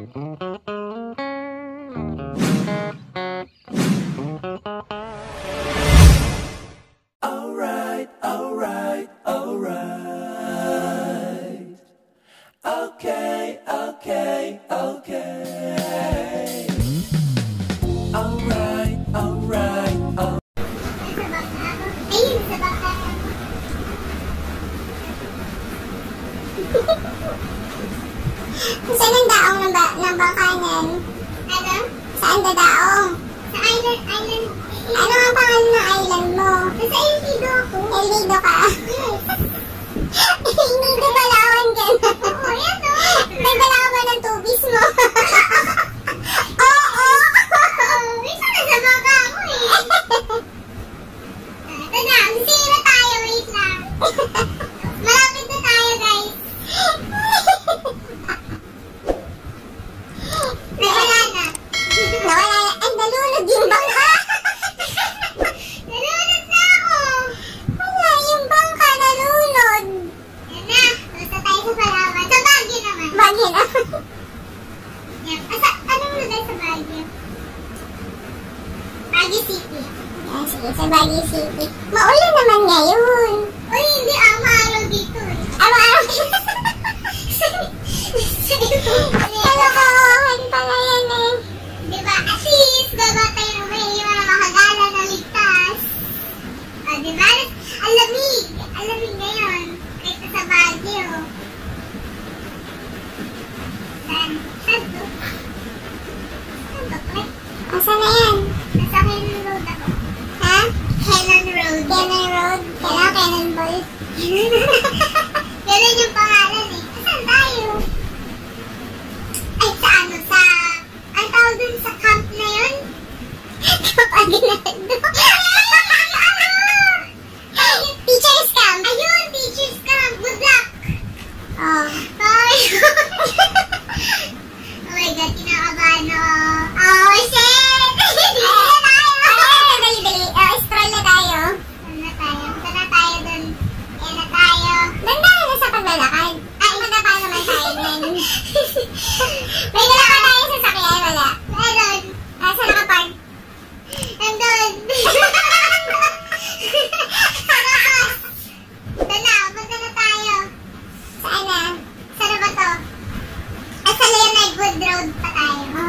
Alright, alright, alright. Okay, okay, okay. Alright, alright, alright. Saan ang daong ng bangkanan? Ano? Saan dadaong? Sa island. Ano ang pangalan ng island mo? Nasa El Nido ako. El Nido ka? El Nido Balawan ka na. Oo, yan o. May Balawan ng tubis mo. Oo. Bisa na sa baka ako eh. Ito na, sino na tayo? Wait lang. Malapit na tayo guys. Nawala na. Ay, nalunod yung bangka. Nalunod na ako. Wala, yung bangka nalunod. Yan na. Basta tayo sa Palawan. Sa Baguio naman. Baguio naman. Yan. Anong lugar sa Baguio? Baguio City. Yan, sige. Sa Baguio City. Maulan naman ngayon. Uy, hindi. Araw dito eh. Araw dito. Ano ka? Ano pala yan eh? Diba? At least, gaba tayo ng may mga makagala na ligtas. Diba? Ang lamig. Ang lamig ngayon. Kahit sa Baguio. Saan? Saan to? Saan to, pre? Asan na yan? Nasa Cannon Road ako. Ha? Cannon Road. Cannon Road? Kailangan Cannonball. Ganun yung pangalan eh. Saan tayo? Ay, sa ano? Ang tawag dun sa camp na yun? Camp Aguinaldo. Teacher's camp. Ayun, teacher's camp. Good luck. Oh. Oh my God, kinakabahan ako. Oh, shit! Dali. Stroll na tayo. Saan na tayo dun? Ayan na tayo. Ganda na sa paglalakad. Ay, matapang naman tayo dun. May dala ka tayo sa sakyan, wala? Meron. Saan nakapark? Nandun. Punta na tayo. Saan na? Saan na ba to? Sa Leonard Wood Road pa tayo.